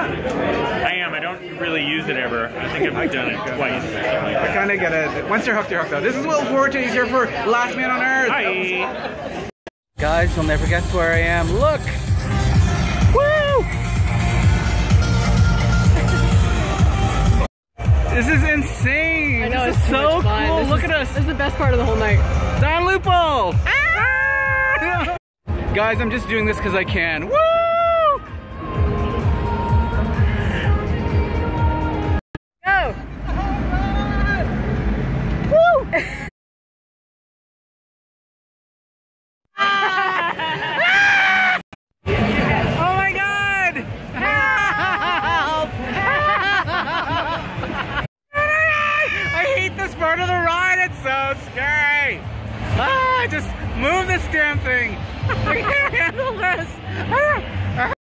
I am. I don't really use it ever. I think I've done it twice. I kind of get it. Once you're hooked, though. This is Will Forte. He's here for Last Man on Earth. Hi. Guys, you'll never guess where I am. Look! Woo! This is insane. I know, this it's is so fun. cool. This Look is, at us. This is the best part of the whole night. Don Lupo! Ah! Guys, I'm just doing this because I can. Woo! Go! Woo! Oh my God! Help! I hate this part of the ride. It's so scary. Just move this damn thing. I can't handle this.